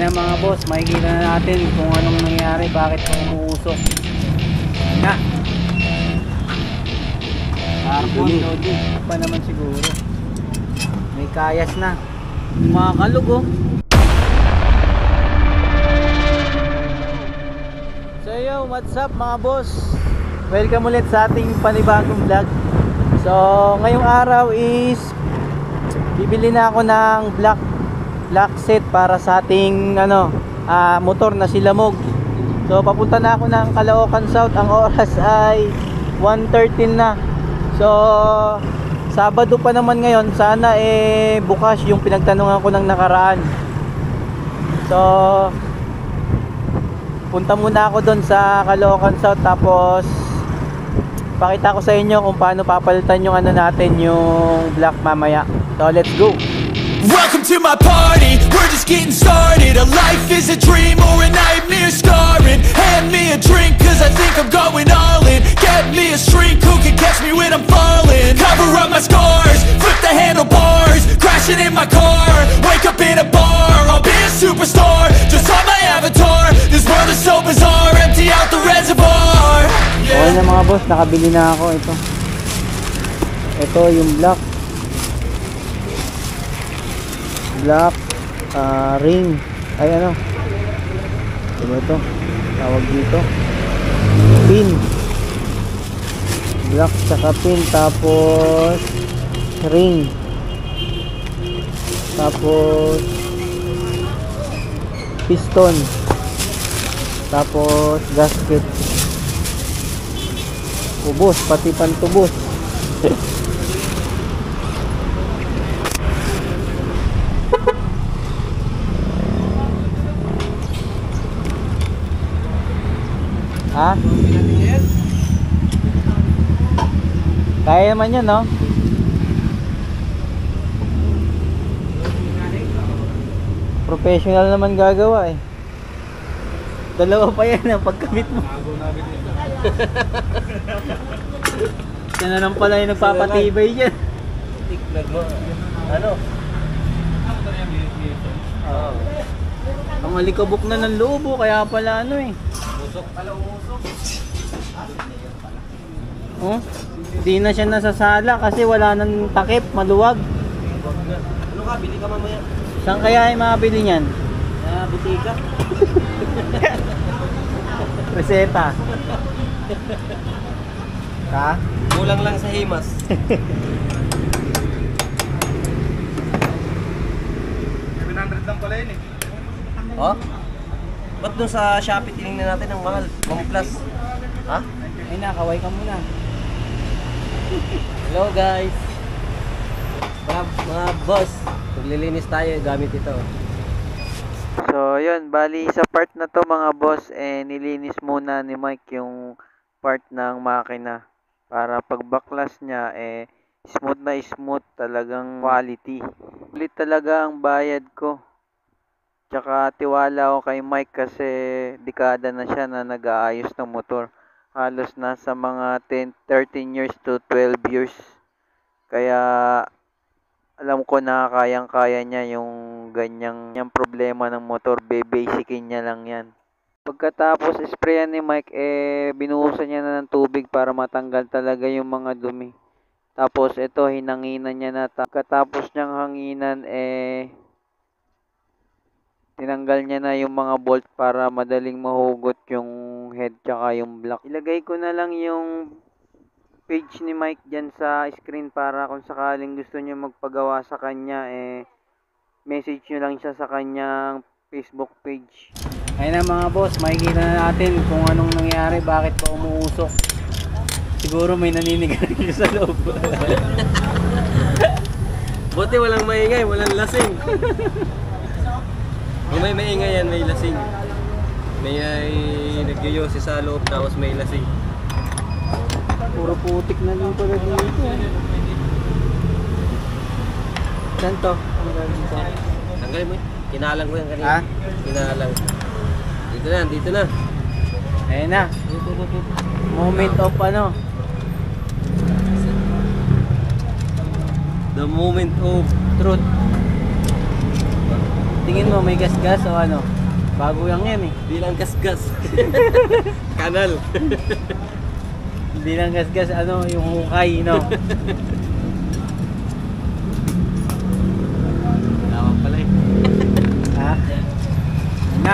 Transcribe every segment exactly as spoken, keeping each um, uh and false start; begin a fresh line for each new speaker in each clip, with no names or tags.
Ayun na mga boss, makikita na natin kung anong nangyari, bakit ito umuusok. Na carbon loading pa naman siguro. May kayas na. Mga kalug oh. So yo, what's up mga boss? Welcome ulit sa ating panibagong vlog. So ngayong araw is bibili na ako ng black black set para sa ating ano uh, motor na Silamog. So papunta na ako ng Caloocan South. Ang oras ay one thirteen na. So Sabado pa naman ngayon. Sana eh bukas yung pinagtanungan ko ng nakaraan. So punta muna ako doon sa Caloocan South, tapos pakita ko sa inyo kung paano papalitan yung ano natin, yung black mamaya. So let's go.
Welcome to my party, we're just getting started. A life is a dream or a nightmare scarring. Hand me a drink cause I think I'm going all in. Get me a shrink who can catch me when I'm falling. Cover up my scars, flip the handlebars. Crashing in my car, wake up in a bar. I'll be a superstar, just on my avatar. This world is so bizarre, empty out the reservoir. Yeah.
Okay na mga boss, nakabili na ako. Ito Ito yung black Black uh, ring. Ay ano, ano ito tawag dito, pin. Black tsaka pin, tapos ring, tapos piston, tapos gasket. Ubos, pati pantubos. Ha? Kaya naman yan, no? Professional naman gagawa eh. Dalawa pa yan ang pagkamit mo. Yan na lang pala yung nagpapatibay dyan.
Tiklag mo. Ano?
Oh. Ang alikabok na ng lobo, kaya pala ano eh.
Usok pala, usok.
Oh, di na siya nasasala kasi wala nang takip, maluwag.
Ano ka, bili ka mamaya.
Saan kaya ay mabili niyan?
Sa butika.
Reseta. Ha?
Kulang lang sa himas. seven hundred lang pala yun eh. Oh? Ba't dun sa Shopee tinignan natin ang mahal? one plus. Ha?
Ay na, kaway ka muna. Hello guys.
Mga, mga boss, maglilinis tayo gamit ito.
So yun, bali sa part na to mga boss, eh nilinis muna ni Mike yung part ng makina para pag backlash niya eh smooth na smooth, talagang quality. Ulit talaga ang bayad ko. Tsaka tiwala ako kay Mike kasi dekada na siya na nag-aayos ng motor. Halos nasa mga ten, thirteen years to twelve years. Kaya alam ko na kayang-kaya niya yung ganyang yung problema ng motor. Be-basicin niya lang yan. Pagkatapos sprayan ni Mike, eh binuhusan niya na ng tubig para matanggal talaga yung mga dumi. Tapos ito, hinanginan niya na. Pagkatapos niyang hanginan, eh tinanggal niya na yung mga bolt para madaling mahugot yung head tsaka yung block. Ilagay ko na lang yung page ni Mike dyan sa screen para kung sakaling gusto niyo magpagawa sa kanya, eh message nyo lang siya sa kanyang Facebook page. Ayun na mga boss, makikita na natin kung anong nangyari, bakit pa umuusok. Siguro may naninigarilyo sa loob.
Buti walang maingay, walang lasing. Kung may maingay yan, may lasing. May ay nagyoyosi sa loob tapos may lasing.
Puro putik na din pala dito. Saan to?
Tanggalin mo yun. Kinalang ko yan kanina.
Ha?
Kinalang. Dito na, dito na.
Ayun na. Moment of ano.
The moment of
Truth. tingin mo may gas-gas o ano? Bago lang yan eh.
Di lang gas-gas. Kanal.
Hindi lang gas-gas, ano, yung hukay, no?
Tama pala eh.
Ha? Na.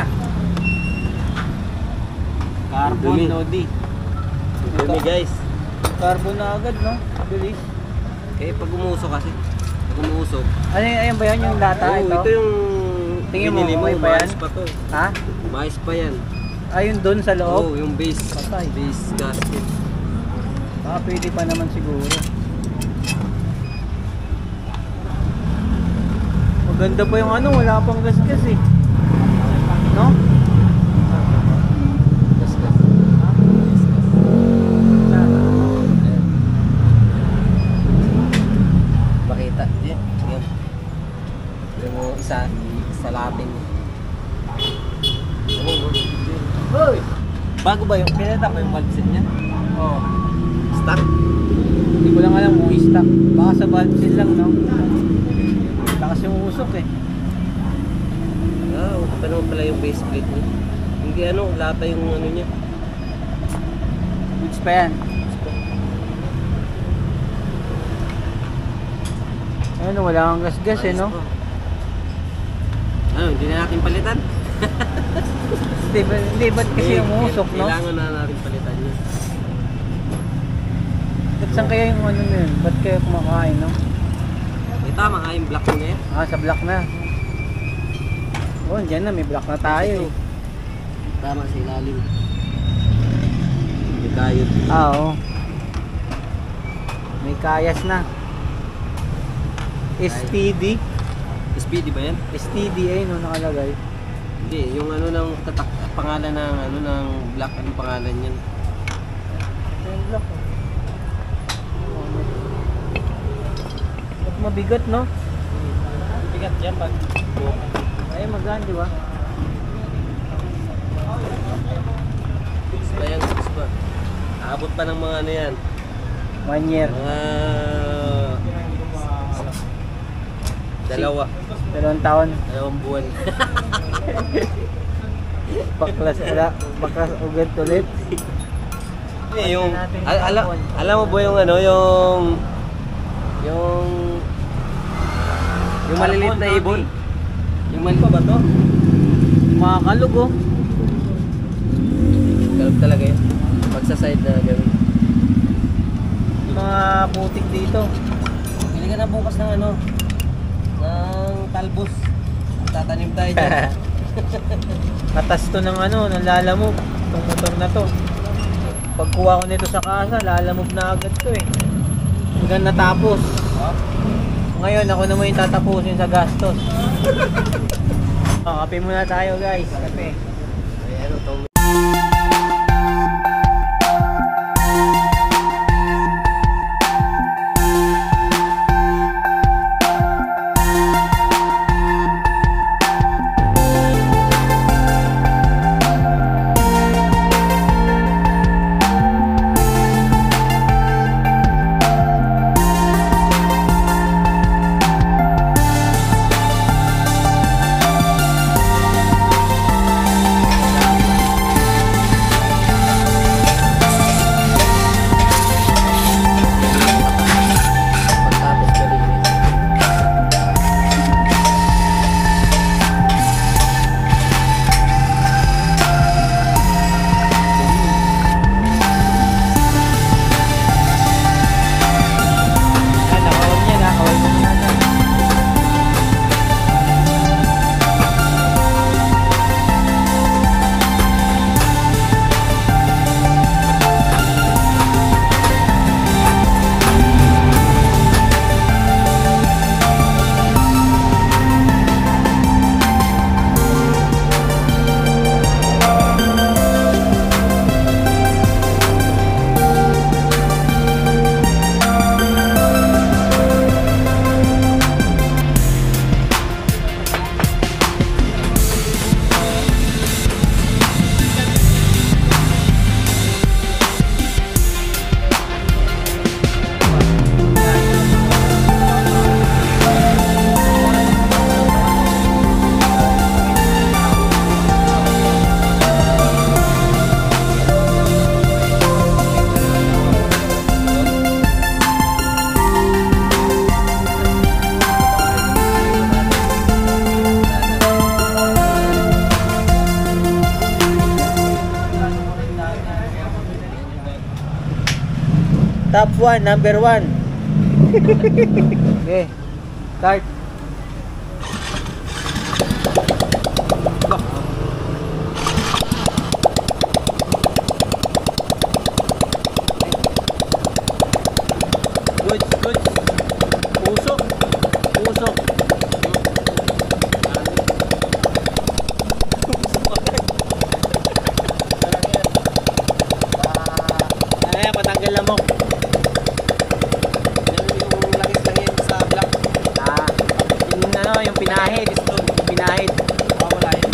Carbon,
Dumi.
Lodi.
Dumi guys.
Carbon na agad, no? Bilis.
Eh pag umusok kasi. Pag umusok.
Ano yun, ayun ba yan yung lata?
Oo,
ito?
ito yung
Tingin mo,
binili mo.
okay pa yan?
Mais pa to.
Ha?
Mais pa yan.
Ayun doon sa
Oo,
loob?
yung base.
Patay.
Base gasket.
Baka pwede pa naman siguro. Maganda pa yung ano, wala pang gas-gas eh. No?
Gas-gas.
Na.
Ayan. Makita. Yan. Yan. Yung isa, isa lating. Oo.
Hoy!
Bago ba yung, pinata ko yung valve set niya?
Oh.
Stock?
Hindi ko lang alam kung i-stock. Baka sa valve seal lang, no? Lakas yung usok eh.
Ah, oh, naman pala yung base plate niya. Hindi ano, lata yung ano niya.
Goods pa yan. Ano, wala kang gas-gas eh, no?
Ano, hindi na natin palitan?
Hindi, ba, hindi ba't kasi
Eh,
umusok, no?
Kailangan na natin palitan yun.
Ba't saan kaya yung ano na yun? Ba't kaya kumakain, no?
Eh, tama nga yung black mo na yan.
Ah, sa block na. Oh, dyan na, may block na tayo eh.
Tama sa ilalim. May kayod.
Ah, oo. May kayas na. S T D.
Speedy ba yan?
S T D A no nakalagay.
Hindi, yung ano ng tatak, pangalan ng ano ng black, anong pangalan yan?
Yung block. Ba't mabigat, no?
Bigat yan pag
Ay, magaan, di ba?
six pa yan, six pa. Aabot pa ng mga ano yan.
One year.
Mga dalawa.
Dalawang taon.
Dalawang buwan.
Baklas, ala, baklas ugat ulit.
Eh, yung al ala alam mo ba yung ano, yung yung yung maliliit na ibon? Yung maliit ba to?
Mga kalug, oh.
Kalog talaga yun. Pag sa side na gawin.
Mga putik dito.
Pili ka na bukas ng ano, ng talbos. Tatanim tayo dyan.
Katas to ng ano, ng lalamog. Itong motor na to. Pagkuha ko nito sa kasa, lalamog na agad to eh. Hanggang natapos. Ngayon, ako naman yung tatapusin sa gastos. Oh, kape muna tayo guys. Kape.
Ayan, ito.
Top one, number one. Okay, start. Good, good. Usok. Usok. Ay, patanggal na mo.
Yung langis lang yan sa block.
Ah, yung ano, yung pinahid. Yung pinahid.
Oh, wala yun.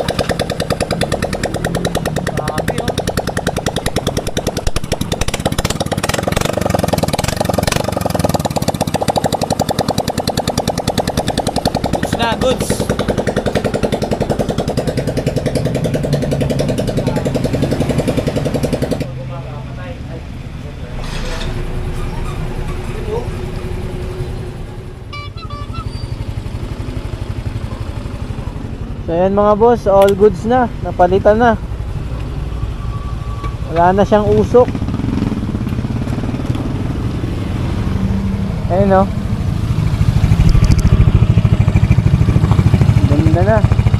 Grabe, oh. Goods na, goods. So ayan mga boss, all goods na, napalitan na. Wala na siyang usok. Ayun, oh. Ganda na.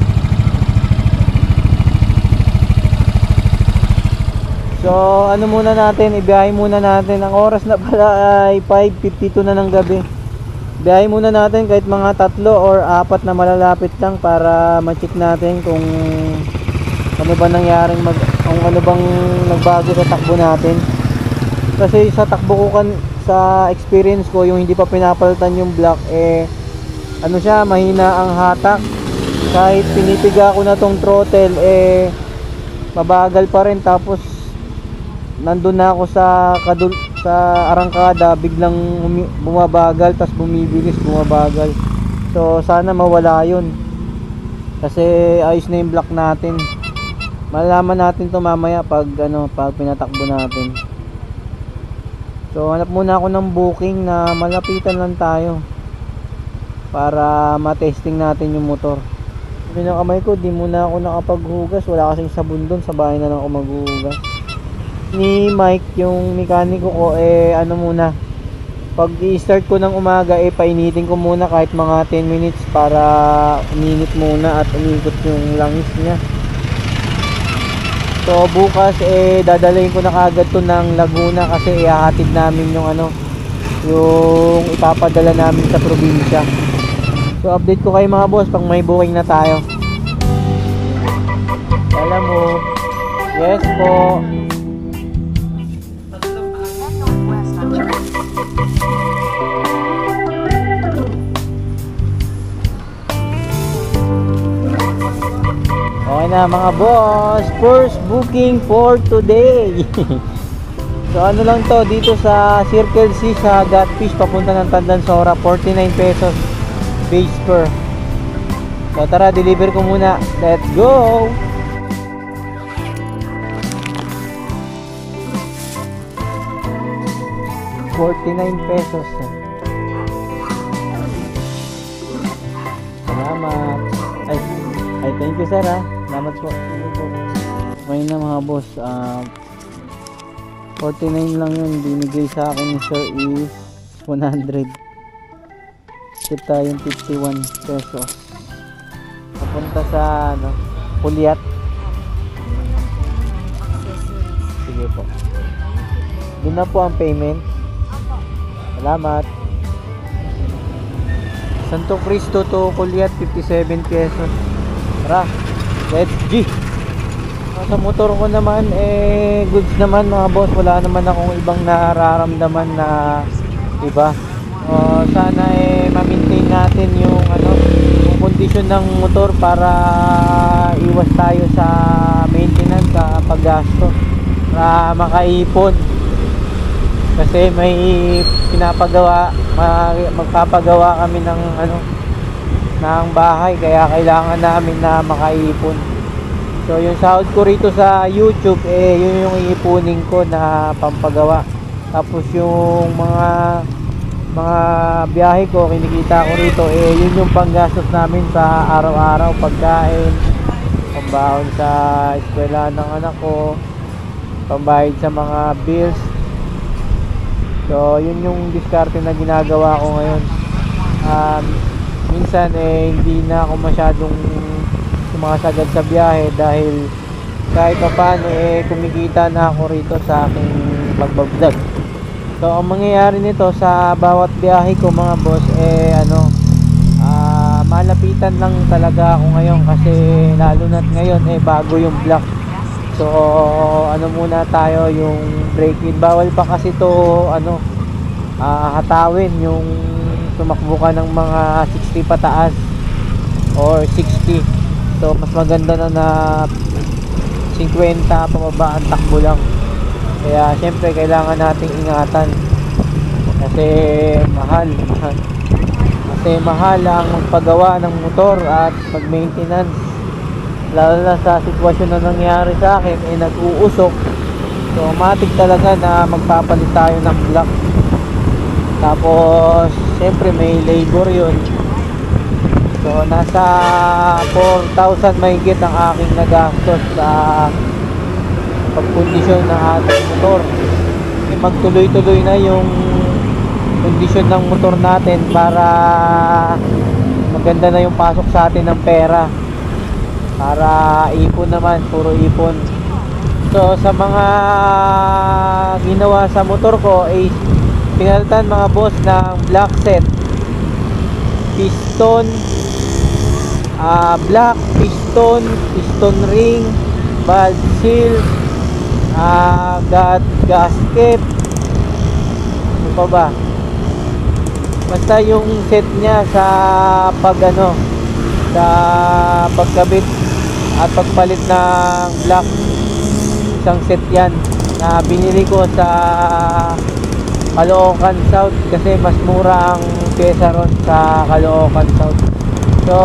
So ano muna natin, ibiyahe muna natin. Ang oras na pala ay five fifty-two na ng gabi. Biyahe muna natin kahit mga tatlo or apat na malalapit lang para ma-check natin kung ano ba nangyaring mag kung ano bang nagbago sa takbo natin. Kasi sa takbo ko kan sa experience ko, yung hindi pa pinapalitan yung block, eh ano siya, mahina ang hatak. Kahit pinipiga ko na tong throttle, eh mabagal pa rin. Tapos nandun na ako sa kadul sa arangkada, biglang bumabagal, tas bumibilis, bumabagal. So sana mawala yun, kasi ayos na yung block natin. Malalaman natin to mamaya pag ano, pag pinatakbo natin. So hanap muna ako ng booking na malapitan lang tayo para matesting natin yung motor. Yung kamay ko, di muna ako nakapaghugas, wala kasing sabon dun, sa bahay na lang ako maghuhugas. Ni Mike, yung mekaniko ko, eh ano muna, pag i-start ko ng umaga, eh painitin ko muna kahit mga ten minutes para uminit muna at umikot yung langis niya. So bukas, eh dadalhin ko na kagad to ng Laguna, kasi ihahatid namin yung ano, yung ipapadala namin sa probinsya. So update ko kayo mga boss pag may booking na tayo. Alam mo, yes po. Okay na mga boss, first booking for today. So ano lang to, dito sa Circle C sa Gatfish papunta ng Tandansora, forty-nine pesos base per. So tara, deliver ko muna, let's go. forty-nine pesos. Salamat. Ay, ay thank you sir ha. Salamat po. Ngayon na mga boss, uh, forty-nine lang yun. Binigay sa akin ni sir is one hundred. Kita yung fifty-one pesos. Papunta sa ano, Puliat. Sige po. Doon na po ang payment. Salamat. Santo Cristo to Puliat, fifty-seven pesos. Tara, let's G. Sa motor ko naman, eh goods naman mga boss. Wala naman akong ibang nararamdaman na iba. Uh, sana eh ma-maintain natin yung ano, yung condition ng motor para iwas tayo sa maintenance, sa paggasto, para makaipon. Kasi may pinapagawa, magpapagawa kami ng ano, ng bahay, kaya kailangan namin na makaipon. So yung sahod ko rito sa YouTube, eh yun yung iipunin ko na pampagawa. Tapos yung mga mga biyahe ko, kinikita ko rito, eh yun yung panggastos namin sa araw-araw, pagkain, pambaon sa eskwela ng anak ko, pambayad sa mga bills. So yun yung diskarte na ginagawa ko ngayon. um, Minsan eh hindi na ako masyadong sumakasagad sa biyahe dahil kahit pa paano eh kumikita na ako rito sa aking pagbablog. So ang mangyayari nito sa bawat biyahe ko mga boss eh ano, ah, malapitan lang talaga ako ngayon kasi lalo na't ngayon eh bago yung block. So ano muna tayo yung break in, bawal pa kasi to ano, ah, hatawin yung tumakbo ka ng mga sixty pataas or sixty. So mas maganda na na fifty pababa ang takbo lang. Kaya syempre kailangan nating ingatan kasi mahal, mahal. Kasi mahal ang magpagawa ng motor at mag-maintenance, lalo na sa sitwasyon na nangyari sa akin eh nag-uusok. So automatic talaga na magpapalit tayo ng block. Tapos syempre may labor yun. So nasa four thousand mahigit ang aking nagastos sa pagkondisyon ng ating motor. E magtuloy-tuloy na yung kondisyon ng motor natin para maganda na yung pasok sa atin ng pera, para ipon naman, puro ipon. So sa mga ginawa sa motor ko ay pinalitan mga boss ng black set, piston, uh, black piston, piston ring, valve seal, uh, got gasket, ano pa ba, basta yung set niya sa pag ano, sa pagkabit at pagpalit ng black. Isang set yan na binili ko sa Caloocan South kasi mas mura ang pyesa ron sa Caloocan South. So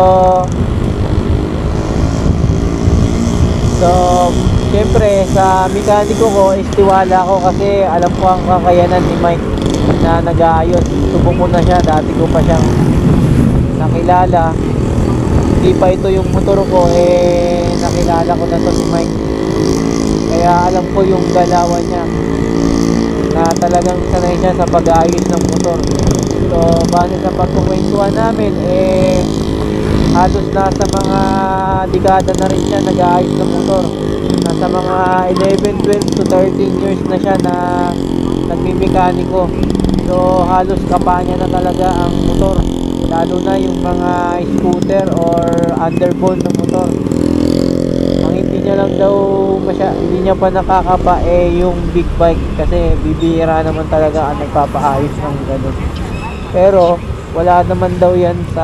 So syempre sa mekaniko ko is tiwala ko kasi alam ko ang kakayanan ni Mike na nag-aayos. Subok ko na siya, dati ko pa siyang nakilala. Hindi pa ito yung motor ko eh nakilala ko na to si Mike. Kaya alam ko yung galawan niya na talagang sanay siya sa pag-aayos ng motor. So base sa pagkukwentuhan namin eh halos nasa mga dekada na rin siya nag-aayos ng motor. Nasa mga eleven, twelve to thirteen years na siya na nagmimekaniko. So halos kapanya na talaga ang motor, lalo na yung mga scooter or underbone ng motor. Ang hindi niya lang daw masya, hindi niya pa nakakapa eh yung big bike kasi bibihira naman talaga ang nagpapaayos ng ganun. Pero wala naman daw yan sa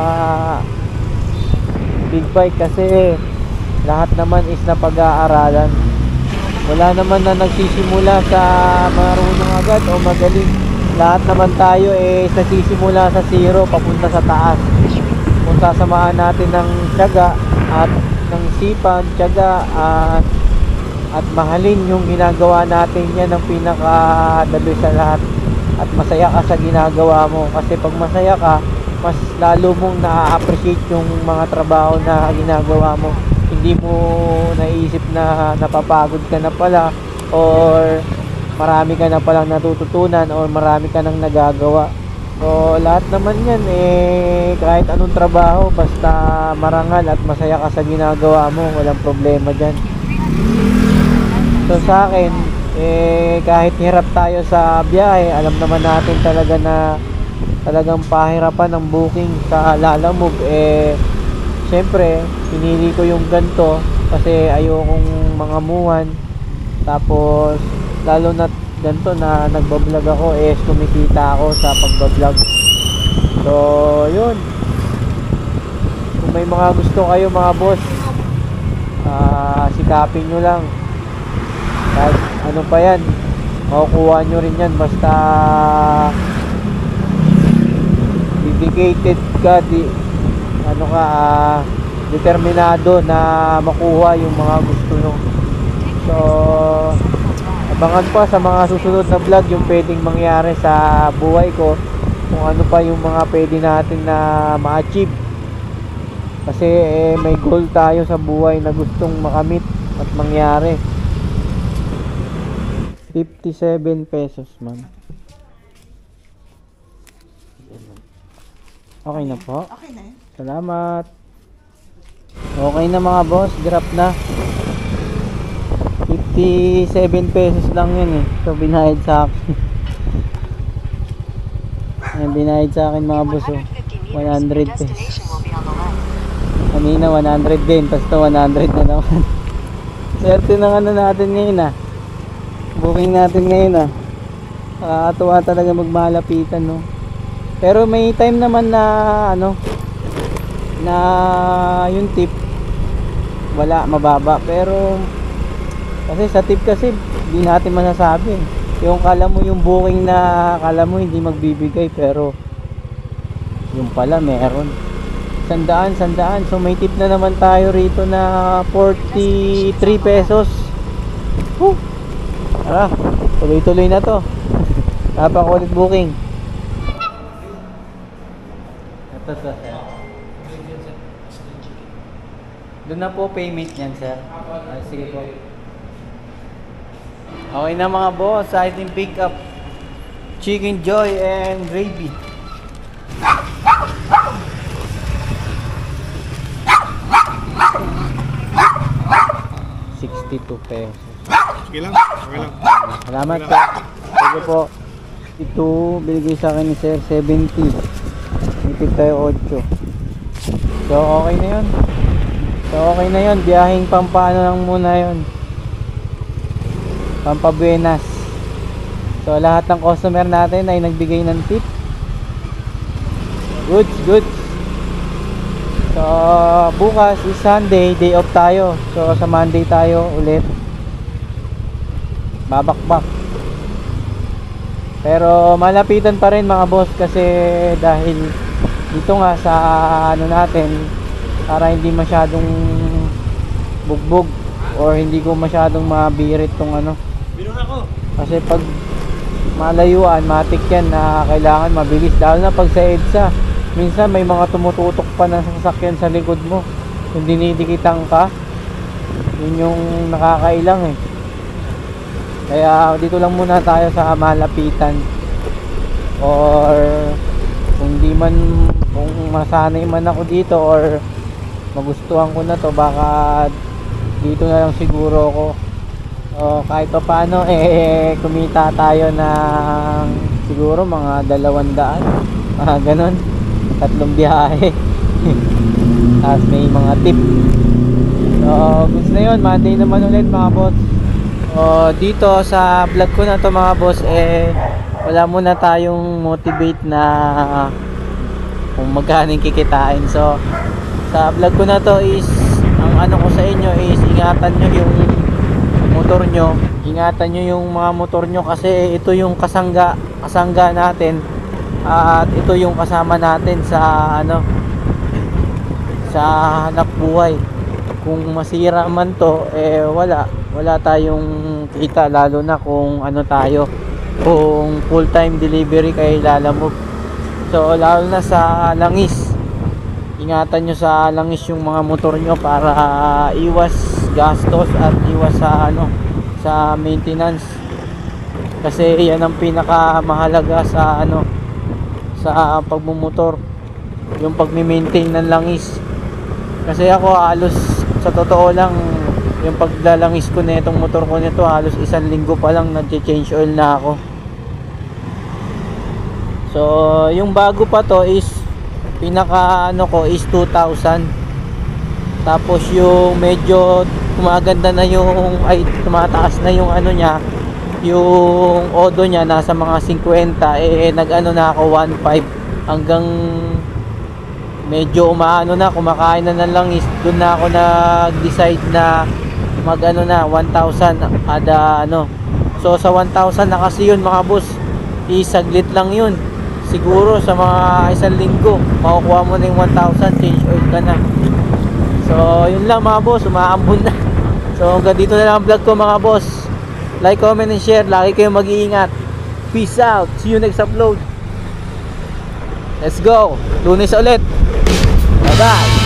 big bike kasi lahat naman is na pag-aaralan. Wala naman na nagsisimula sa marunong agad o magaling. Lahat naman tayo eh nagsisimula sa zero papunta sa taas. Kung sasamahan natin ng tiyaga at ng sipan, tiyaga at at mahalin yung ginagawa natin, yan ang pinaka-dabi sa lahat. At masaya ka sa ginagawa mo kasi pag masaya ka, mas lalo mong na-appreciate yung mga trabaho na ginagawa mo. Hindi mo naisip na napapagod ka na pala or marami ka na palang natututunan or marami ka nang nagagawa. So lahat naman yan eh kahit anong trabaho basta marangal at masaya ka sa ginagawa mo, walang problema dyan. So sa akin eh kahit hirap tayo sa biyahe, alam naman natin talaga na talagang pahirapan ng booking sa Lalamove. Eh syempre pinili ko yung ganto kasi ayokong mangamuhan. Tapos lalo na ganito na nagbablog ako eh kumikita ako sa pagbablog. So yun, kung may mga gusto kayo mga boss, uh, sikapin nyo lang. Kahit ano pa yan, makukuha nyo rin yan basta dedicated ka, di, ano ka, uh, determinado na makuha yung mga gusto nyo. So abangan pa sa mga susunod na vlog yung pwedeng mangyari sa buhay ko, kung ano pa yung mga pwede natin na ma-achieve. Kasi eh, may goal tayo sa buhay na gustong makamit at mangyari. Fifty-seven pesos man. Okay na po.
Okay na yun.
Salamat. Okay na mga boss, drop na. fifty-seven pesos lang yun eh. So binayad sa akin. Ayan, binayad sa akin mga boss oh. one hundred pesos. Kanina one hundred din, tapos to one hundred na naman. Swerte ng ano natin ngayon ah. Booking natin ngayon ah. Nakakatuwa talaga magmalapitan no. Pero may time naman na ano na yung tip wala, mababa. Pero kasi sa tip kasi hindi natin masasabi. Yung kala mo yung booking na kala mo hindi magbibigay pero yung pala meron. Sandaan, sandaan. So may tip na naman tayo rito na forty-three pesos. Woo! Tara, tuloy-tuloy na to. Napaka ulit booking. Ito to, sir. Doon na po payment niyan, sir. Ah, sige po. Okay na mga boss, sa ating pick up Chicken Joy and gravy. sixty-two pesos.
Okay lang, okay lang.
Salamat po. Sige po. Ito, binigay sa akin ni sir, seventy. Ipit tayo eight. So, okay na yun. So, okay na yun. Biyahing pampano lang muna yun. Pampabuenas. So, lahat ng customer natin ay nagbigay ng tip. Good, good. So, bukas is Sunday, day off tayo. So, sa Monday tayo ulit babakbak. Pero malapitan pa rin mga boss kasi dahil dito nga sa ano natin para hindi masyadong bugbog or hindi ko masyadong mabirit tong ano. Kasi pag malayuan, matik yan na kailangan mabilis, lalo na pag sa EDSA. Minsan may mga tumututok pa ng sasakyan sa likod mo. Kung dinidikitan ka, yun yung nakakailang eh. Kaya dito lang muna tayo sa malapitan. Or kung di man, kung masanay man ako dito or magustuhan ko na to, baka dito na lang siguro ako. O kahit pa paano eh kumita tayo ng siguro mga dalawang daan, mga ganon, tatlong biyahe. Tapos may mga tip. So gusto na yun, Monday naman ulit mga boss. O dito sa vlog ko na to mga boss eh wala muna tayong motivate na kung magkano kikitain. So sa vlog ko na to is ang ano ko sa inyo is ingatan nyo yung motor nyo, ingatan nyo yung mga motor nyo kasi ito yung kasangga kasangga natin at ito yung kasama natin sa ano sa hanap buhay. Kung masira man to eh wala wala tayong kita, lalo na kung ano tayo, kung full time delivery kay Lalamove. So lalo na sa langis, ingatan nyo sa langis yung mga motor nyo para iwas gastos at iwas sa ano sa maintenance, kasi yan ang pinakamahalaga sa ano sa pagmumotor, yung pagmi-maintain ng langis. Kasi ako halos sa totoo lang yung paglalangis ko na itong motor ko nito halos isang linggo pa lang nag-change oil na ako. So yung bago pa to is pinaka ano ko is two thousand. Tapos yung medyo kumaganda na yung ay tumataas na yung ano niya, yung odo niya nasa mga fifty eh nag-ano na ako one five hanggang medyo umaano na, kumakain na na lang is doon na ako nag-decide na mag ano na one thousand ada ano. So sa one thousand na kasi yun mga boss, isaglit lang yun. Siguro sa mga isang linggo makukuha mo na yung one thousand, change oil ka na. So yun lang mga boss, umaambon na. So hanggang dito na lang ang vlog ko mga boss. Like, comment, and share. Lagi kayong mag-iingat. Peace out. See you next upload. Let's go. Lunes ulit. Bye bye.